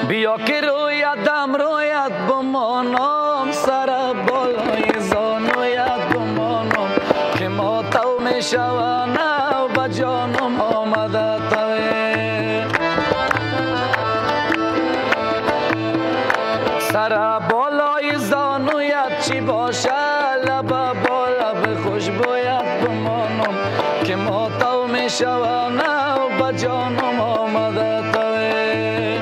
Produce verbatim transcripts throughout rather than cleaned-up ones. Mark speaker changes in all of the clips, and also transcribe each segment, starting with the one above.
Speaker 1: بیا که رویدم رویت بمانم، سر بالای زانویت بمانم، که ما تو میشوانه و به جانم آمده توی. سر بالای زانویت چی باشه، لب با لب خوشبویت بمانم، که ما تو میشوانه و به جانم آمده توی.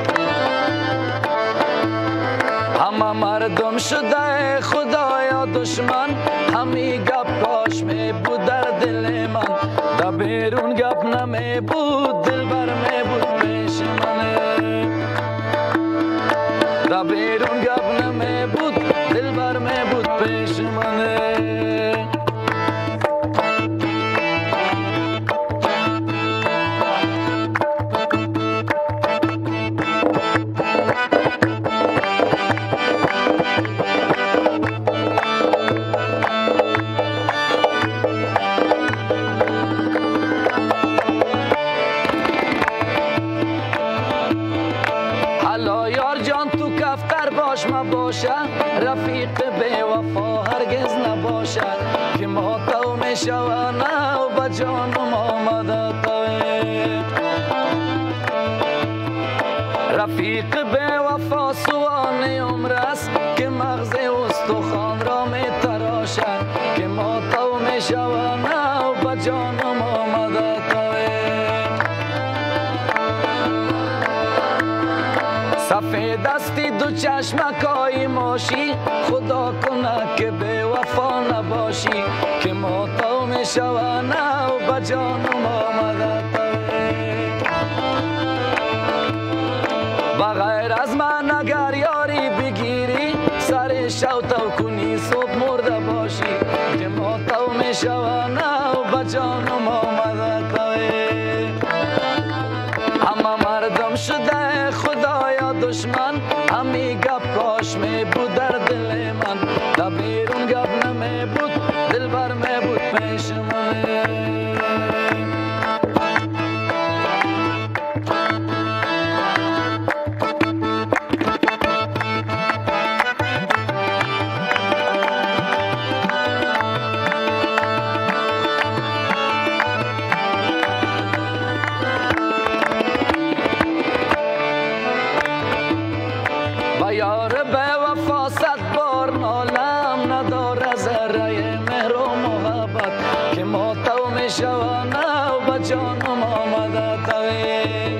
Speaker 1: همه مردم شده خدایا دشمن، همی گپ کاش می بود در دل من، در بیرون گپ نمی بود دل بر می بود پیش منه. در بیرون گپ نمی بود دل بر می بود پیش منه. باشه رفیق بی وفا هرگز نباشه، که ما تو میشوانه و به جانم آمده توی. رفیق بی وفا سوان عمر است، که مغز استخوان را میتراشه، که ما تو میشوانه و به جانم آمده توی. سفید دستی دو چشمکای ماشی، خدا کنه که بی وفا نباشی، که ما تو میشوانه و به جانم آمده توی. بغیر از من اگر یاری بگیری، سر شو تو کنی صبح مرده باشی، که ما تو میشوانه و به جانم آمده توی. همه مردم شده خدایا دشمن، همی گپ کاش می بود در دل من، در بیرون گپ نمی بود دل بر می بود پیش منه. یار به وفا صد بار نالم، نداره ذره مهر و محبت، که ما تو میشوانه و به جانم آمده توی.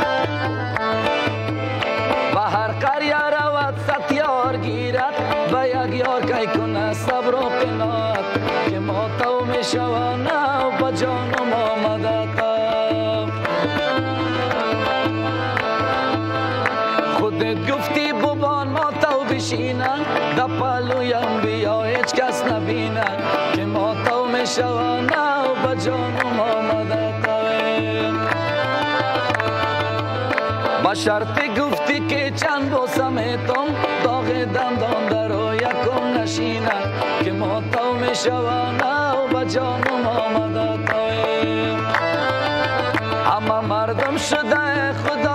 Speaker 1: به هر قریه رود صد یار گیرد، به یک یار کی کنه صبر و قناعت، که ما تو میشوانه و به جانم آمده توی. خودت گفتی ببان ما تو بشینن، در پلویم بیا هیچ کس نبینن، که ما تو میشوانه و به جانم آمده توی. با شرط گفتی که چند بوسه میتم، داغ دندان در رو یکم نشینه، که ما تو میشوانه و به جانم آمده توی. همه مردم شده خدا